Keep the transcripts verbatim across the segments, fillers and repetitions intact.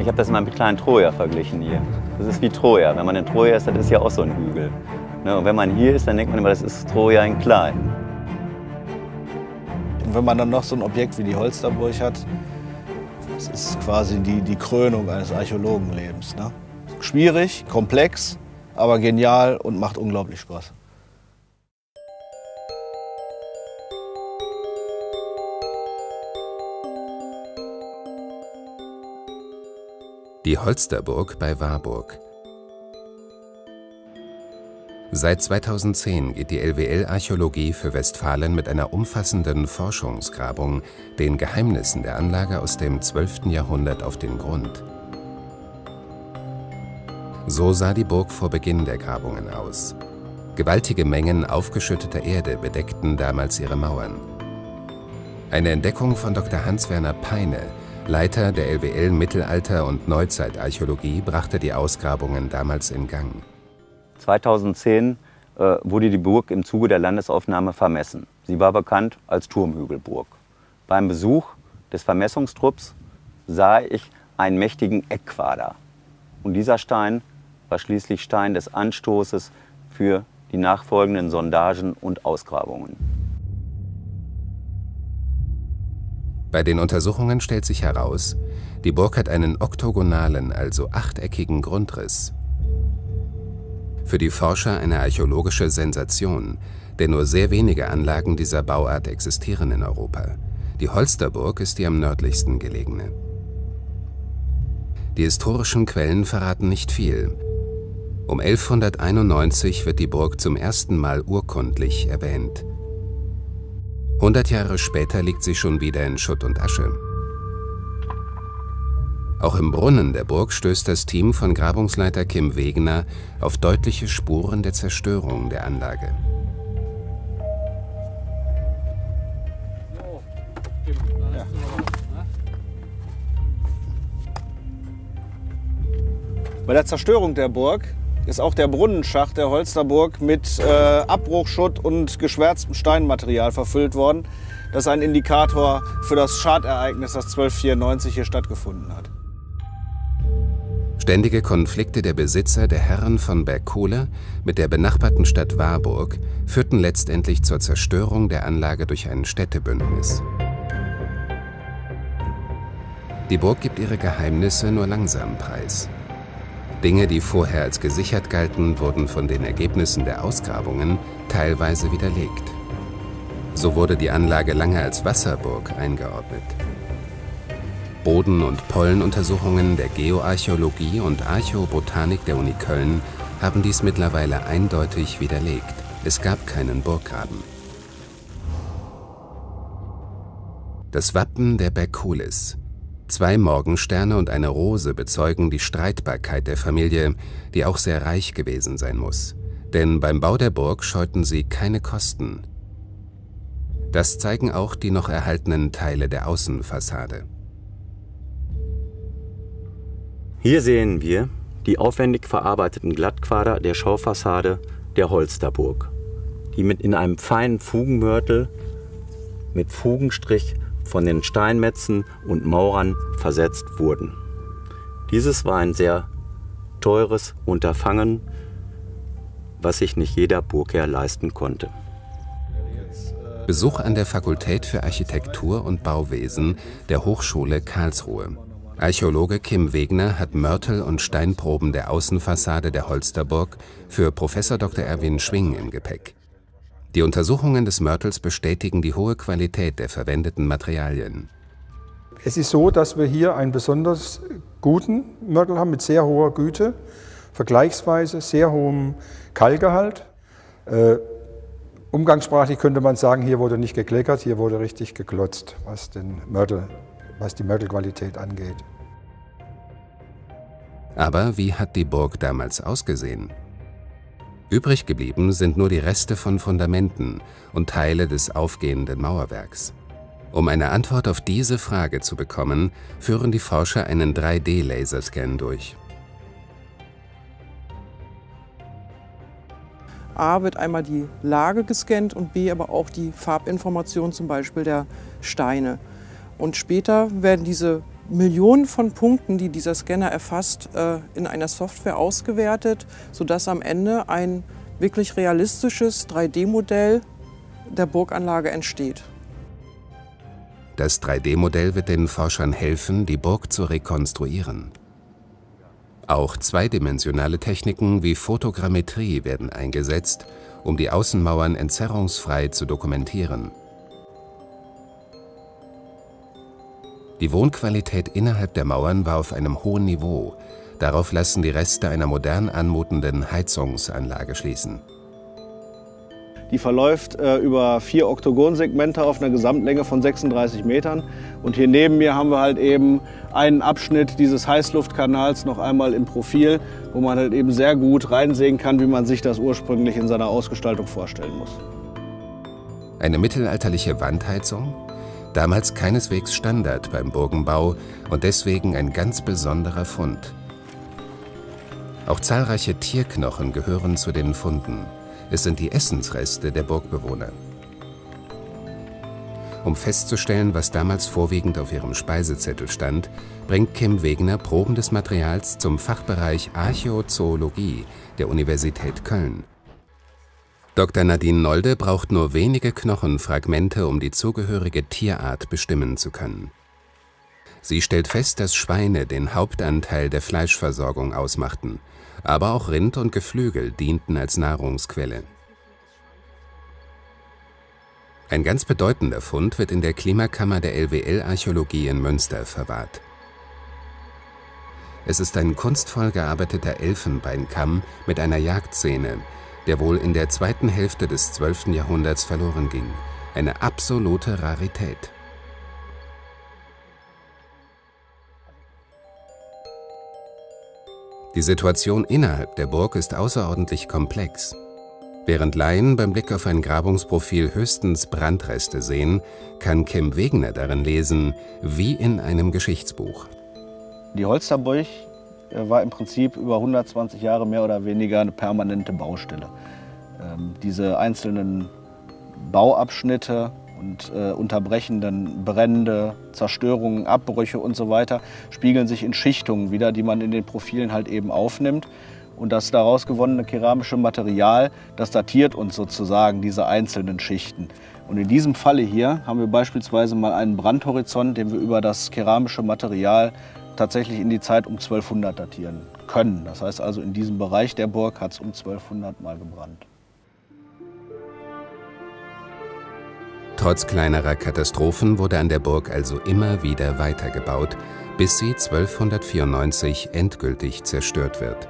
habe das mal mit kleinen Troja verglichen hier. Das ist wie Troja. Wenn man in Troja ist, das ist ja auch so ein Hügel. Ne? Und wenn man hier ist, dann denkt man immer, das ist Troja in klein. Und wenn man dann noch so ein Objekt wie die Holsterburg hat, das ist quasi die, die Krönung eines Archäologenlebens. Ne? Schwierig, komplex, aber genial und macht unglaublich Spaß. Die Holsterburg bei Warburg. Seit zweitausendzehn geht die L W L-Archäologie für Westfalen mit einer umfassenden Forschungsgrabung den Geheimnissen der Anlage aus dem zwölften Jahrhundert auf den Grund. So sah die Burg vor Beginn der Grabungen aus. Gewaltige Mengen aufgeschütteter Erde bedeckten damals ihre Mauern. Eine Entdeckung von Doktor Hans-Werner Peine, Leiter der L W L Mittelalter- und Neuzeitarchäologie, brachte die Ausgrabungen damals in Gang. zweitausendzehn äh, wurde die Burg im Zuge der Landesaufnahme vermessen. Sie war bekannt als Turmhügelburg. Beim Besuch des Vermessungstrupps sah ich einen mächtigen Eckquader. Und dieser Stein war schließlich Stein des Anstoßes für die nachfolgenden Sondagen und Ausgrabungen. Bei den Untersuchungen stellt sich heraus, die Burg hat einen oktogonalen, also achteckigen Grundriss. Für die Forscher eine archäologische Sensation, denn nur sehr wenige Anlagen dieser Bauart existieren in Europa. Die Holsterburg ist die am nördlichsten gelegene. Die historischen Quellen verraten nicht viel. Um elfhunderteinundneunzig wird die Burg zum ersten Mal urkundlich erwähnt. Hundert Jahre später liegt sie schon wieder in Schutt und Asche. Auch im Brunnen der Burg stößt das Team von Grabungsleiter Kim Wegener auf deutliche Spuren der Zerstörung der Anlage. Bei der Zerstörung der Burg ist auch der Brunnenschacht der Holsterburg mit äh, Abbruchschutt und geschwärztem Steinmaterial verfüllt worden. Das ist ein Indikator für das Schadereignis, das zwölfhundertvierundneunzig hier stattgefunden hat. Ständige Konflikte der Besitzer der Herren von Bergkohle mit der benachbarten Stadt Warburg führten letztendlich zur Zerstörung der Anlage durch ein Städtebündnis. Die Burg gibt ihre Geheimnisse nur langsam preis. Dinge, die vorher als gesichert galten, wurden von den Ergebnissen der Ausgrabungen teilweise widerlegt. So wurde die Anlage lange als Wasserburg eingeordnet. Boden- und Pollenuntersuchungen der Geoarchäologie und Archäobotanik der Uni Köln haben dies mittlerweile eindeutig widerlegt. Es gab keinen Burggraben. Das Wappen der Bergkohlis. Zwei Morgensterne und eine Rose bezeugen die Streitbarkeit der Familie, die auch sehr reich gewesen sein muss. Denn beim Bau der Burg scheuten sie keine Kosten. Das zeigen auch die noch erhaltenen Teile der Außenfassade. Hier sehen wir die aufwendig verarbeiteten Glattquader der Schaufassade der Holsterburg, die mit in einem feinen Fugenmörtel mit Fugenstrich von den Steinmetzen und Maurern versetzt wurden. Dieses war ein sehr teures Unterfangen, was sich nicht jeder Burgherr leisten konnte. Besuch an der Fakultät für Architektur und Bauwesen der Hochschule Karlsruhe. Archäologe Kim Wegener hat Mörtel und Steinproben der Außenfassade der Holsterburg für Professor Doktor Erwin Schwing im Gepäck. Die Untersuchungen des Mörtels bestätigen die hohe Qualität der verwendeten Materialien. Es ist so, dass wir hier einen besonders guten Mörtel haben mit sehr hoher Güte, vergleichsweise sehr hohem Kalkgehalt. Äh, umgangssprachlich könnte man sagen, hier wurde nicht gekleckert, hier wurde richtig geklotzt, was, den Mörtel, was die Mörtelqualität angeht. Aber wie hat die Burg damals ausgesehen? Übrig geblieben sind nur die Reste von Fundamenten und Teile des aufgehenden Mauerwerks. Um eine Antwort auf diese Frage zu bekommen, führen die Forscher einen drei D Laserscan durch. A wird einmal die Lage gescannt und B aber auch die Farbinformation zum Beispiel der Steine. Und später werden diese Millionen von Punkten, die dieser Scanner erfasst, in einer Software ausgewertet, sodass am Ende ein wirklich realistisches drei D Modell der Burganlage entsteht. Das drei D Modell wird den Forschern helfen, die Burg zu rekonstruieren. Auch zweidimensionale Techniken wie Fotogrammetrie werden eingesetzt, um die Außenmauern entzerrungsfrei zu dokumentieren. Die Wohnqualität innerhalb der Mauern war auf einem hohen Niveau. Darauf lassen die Reste einer modern anmutenden Heizungsanlage schließen. Die verläuft äh, über vier Oktogonsegmente auf einer Gesamtlänge von sechsunddreißig Metern. Und hier neben mir haben wir halt eben einen Abschnitt dieses Heißluftkanals noch einmal im Profil, wo man halt eben sehr gut reinsehen kann, wie man sich das ursprünglich in seiner Ausgestaltung vorstellen muss. Eine mittelalterliche Wandheizung? Damals keineswegs Standard beim Burgenbau und deswegen ein ganz besonderer Fund. Auch zahlreiche Tierknochen gehören zu den Funden. Es sind die Essensreste der Burgbewohner. Um festzustellen, was damals vorwiegend auf ihrem Speisezettel stand, bringt Kim Wegner Proben des Materials zum Fachbereich Archäozoologie der Universität Köln. Doktor Nadine Nolde braucht nur wenige Knochenfragmente, um die zugehörige Tierart bestimmen zu können. Sie stellt fest, dass Schweine den Hauptanteil der Fleischversorgung ausmachten, aber auch Rind und Geflügel dienten als Nahrungsquelle. Ein ganz bedeutender Fund wird in der Klimakammer der L W L-Archäologie in Münster verwahrt. Es ist ein kunstvoll gearbeiteter Elfenbeinkamm mit einer Jagdszene, der wohl in der zweiten Hälfte des zwölften Jahrhunderts verloren ging. Eine absolute Rarität. Die Situation innerhalb der Burg ist außerordentlich komplex. Während Laien beim Blick auf ein Grabungsprofil höchstens Brandreste sehen, kann Kim Wegner darin lesen, wie in einem Geschichtsbuch. Die Holsterburg war im Prinzip über hundertzwanzig Jahre mehr oder weniger eine permanente Baustelle. Ähm, diese einzelnen Bauabschnitte und äh, unterbrechenden Brände, Zerstörungen, Abbrüche und so weiter spiegeln sich in Schichtungen wieder, die man in den Profilen halt eben aufnimmt. Und das daraus gewonnene keramische Material, das datiert uns sozusagen diese einzelnen Schichten. Und in diesem Falle hier haben wir beispielsweise mal einen Brandhorizont, den wir über das keramische Material tatsächlich in die Zeit um zwölfhundert datieren können. Das heißt also, in diesem Bereich der Burg hat es um zwölfhundert mal gebrannt. Trotz kleinerer Katastrophen wurde an der Burg also immer wieder weitergebaut, bis sie zwölfhundertvierundneunzig endgültig zerstört wird.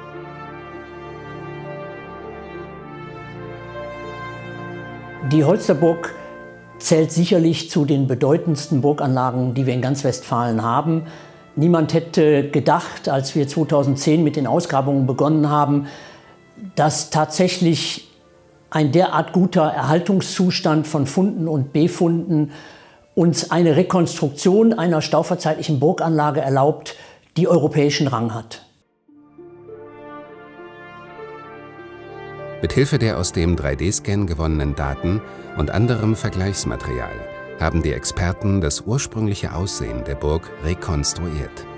Die Holsterburg zählt sicherlich zu den bedeutendsten Burganlagen, die wir in ganz Westfalen haben. Niemand hätte gedacht, als wir zweitausendzehn mit den Ausgrabungen begonnen haben, dass tatsächlich ein derart guter Erhaltungszustand von Funden und Befunden uns eine Rekonstruktion einer stauferzeitlichen Burganlage erlaubt, die europäischen Rang hat. Mithilfe der aus dem drei D Scan gewonnenen Daten und anderem Vergleichsmaterial haben die Experten das ursprüngliche Aussehen der Burg rekonstruiert.